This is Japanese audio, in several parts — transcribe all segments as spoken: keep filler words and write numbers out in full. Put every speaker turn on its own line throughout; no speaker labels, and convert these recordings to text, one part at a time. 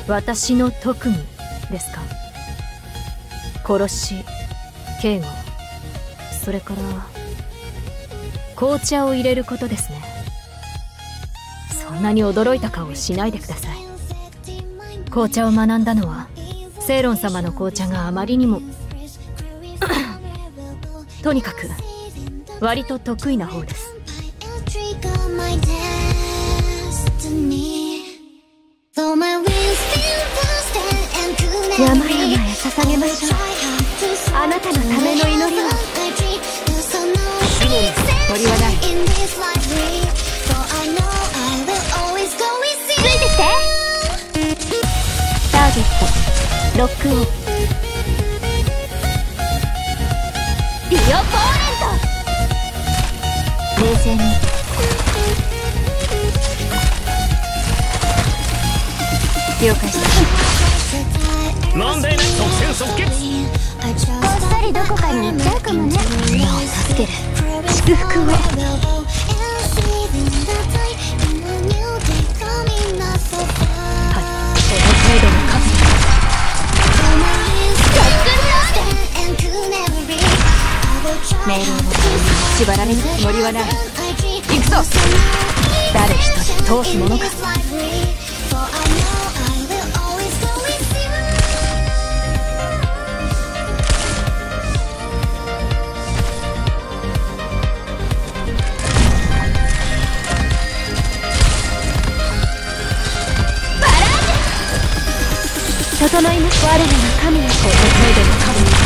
私の特技ですか？殺し、警護、それから紅茶を入れることですね。そんなに驚いた顔しないでください。紅茶を学んだのはセイロン様の紅茶があまりにもとにかく割と得意な方です。
山々へ捧げましょう。あなたのための祈りを。
鳥はない。
ついてきて。ターゲットロックオン。ディオポーレント。冷静に。了解した。
問題なく特戦即決。
こっそりどこかに行っちゃうかもね。みんなを助ける祝福を。はい、
この程度の数。命令を縛られるつもりはない。行くぞ。誰一人通すものか。
整います。我らが神の子。この程度の神。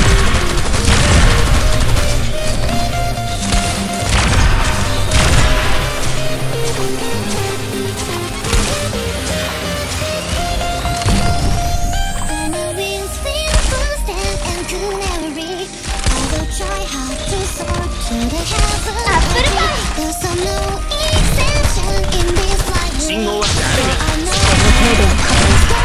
アップルパイ。
信号は誰が。
この程度の神。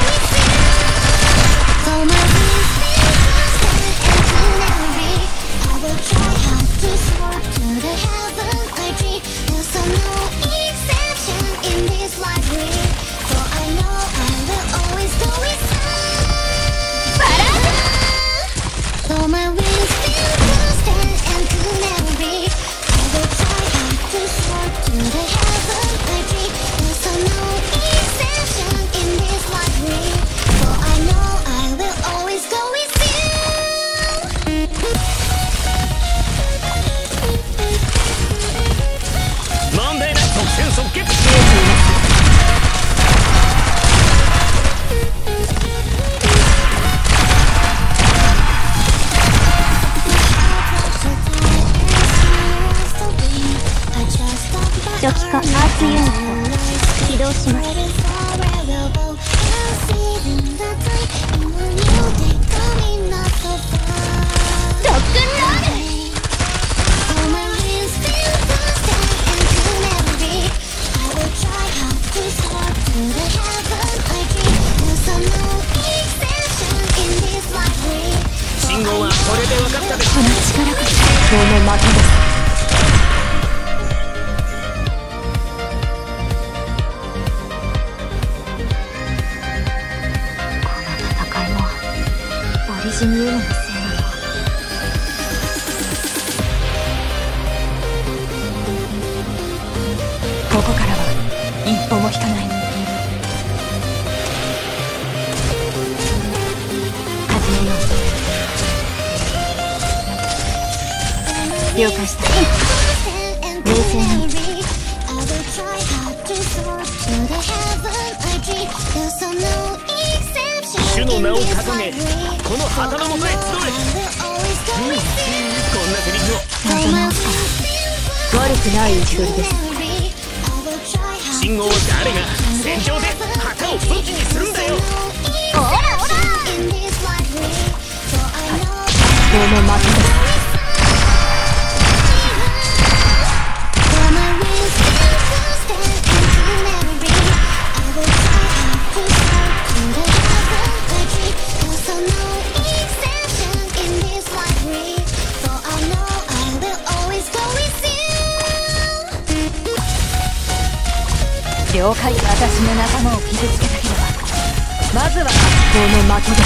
問題なく特戦即決。
初期化アーツユニット起動します。ロックンロール。
信号はこれで分かったでしょ。
この力こそこの的です。オリジニウムのせいなの。ここからは一歩も引かない。始めよう。了解した。冷静に。
主の名を掲げ、この旗のもとへ集え。うん、こんなセリフを。
謎の悪くない位置取りです。
信号を誰が戦場で旗を武器にするんだよ。
オラオラ。
この的です。了解。私の仲間を傷つけたければまずはこの的です。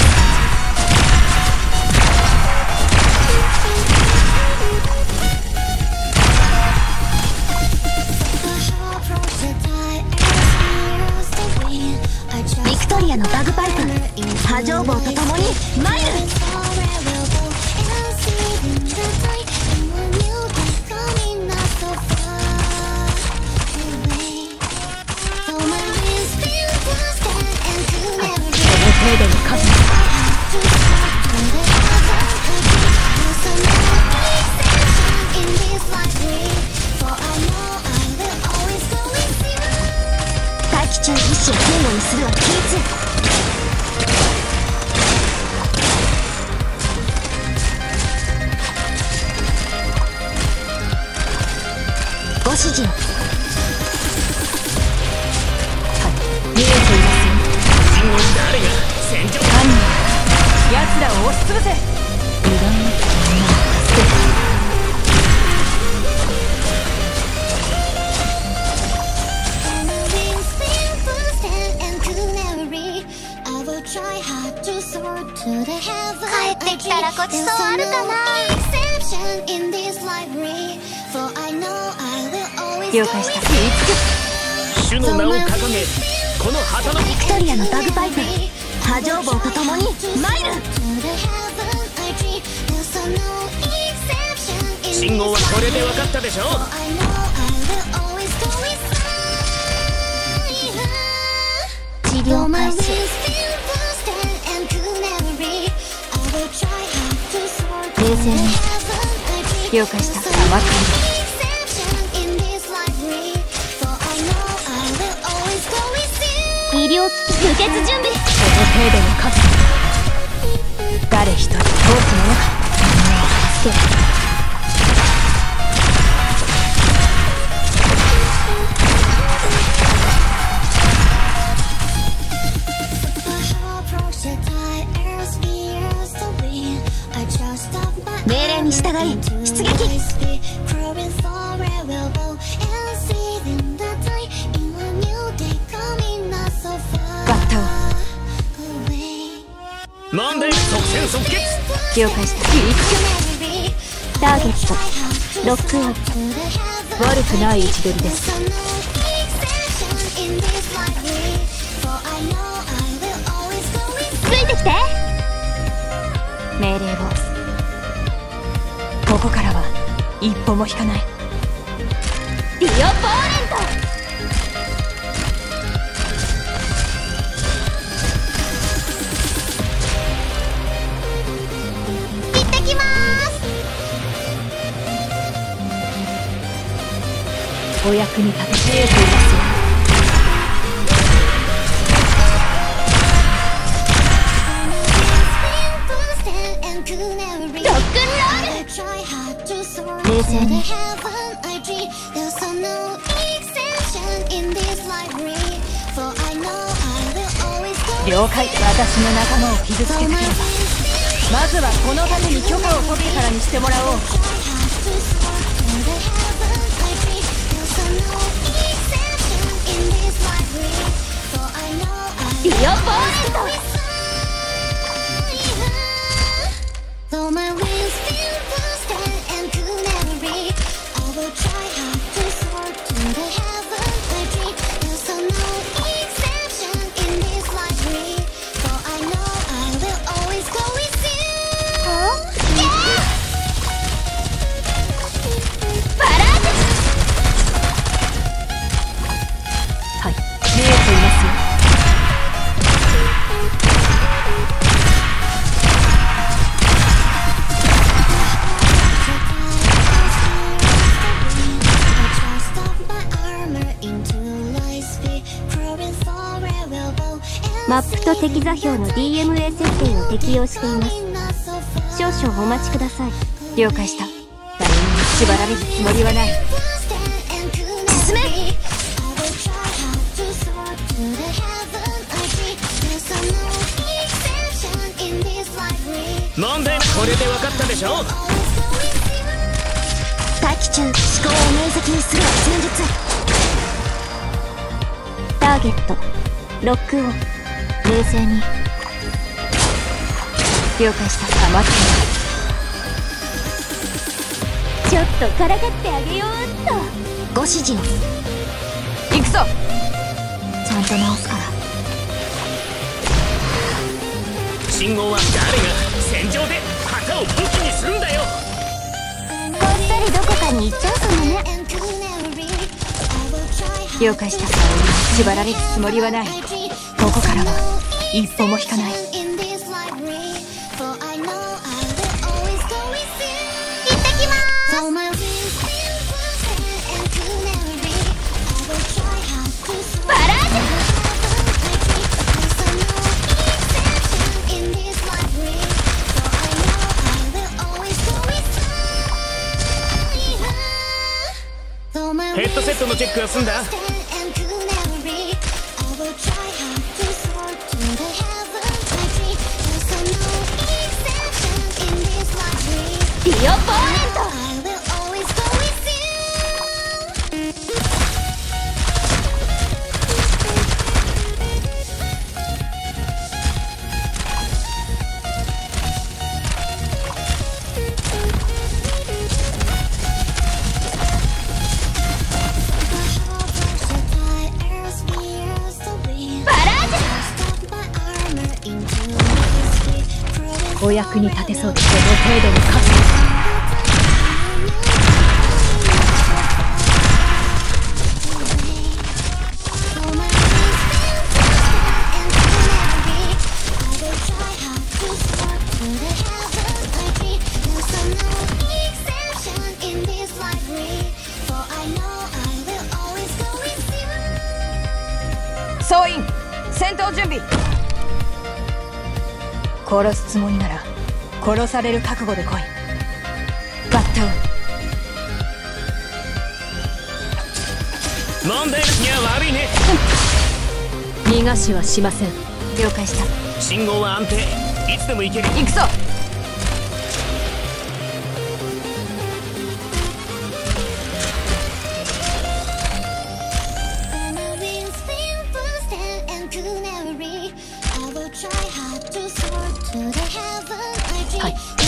ビクトリアのバグパイプ波状棒とともにマイル。
程度の数
大気中意志を堅固にするは禁止。ご指示を。
見えていますよ。
誰が戦場
犯人奴らを押しつぶせ。油断なき女を助ける。
帰ってきたらごちそうあるかな。
了解した。
主の名を掲げこの旗の
ビクトリアのバグパイプ波状棒とともにマイル。
信号はこれで分かったでしょ。
治療開始。
冷静に。了解した。甘く
医療機器輸血準備。
この程度の数誰一人通すものか女を助ける。
命令に従い出撃。
問題即戦即決。
了解した。
ターゲットロックオン。
悪くない位置取りです。
ついてきて。
命令を。ここからは一歩も引かない。
ディオ・ボーレント。
お役に立てていますよ。
ロックンロール。
冷静に。了解。私の仲間を傷つけたければまずはこのために許可を取ってからにしてもらおう。
ディオ・ボーレント。
はい、見えていますよ。
マップと敵座標の ディーエムエー 設定を適用しています。少々お待ちください。
了解した。誰にも縛られるつもりはない。
進め。
問題これで分かったでしょ。
大気中思考を明晰にするは戦術。ターゲットロックオン。命
冷静に。了解した。黙って
ちょっとからかってあげようっと。ご指示を。
行くぞ。ちゃんと直すから。
信号は誰が戦場で旗を武器にするんだよ。
こっそりどこかに行っちゃうかもね。
了解した。縛られるつもりはない。ここからは一歩も引かない。
行ってきまーす。バラージュ。
ヘッドセットのチェックは済んだ？
ディオポーネント。
お役に立てそうでこの程度の数。総員戦闘準備。殺すつもりなら殺される覚悟で来い。バッタウ
モンデールスには悪いね。
逃がしはしません。了解した。
信号は安定。いつでも行ける。
行くぞ。はい。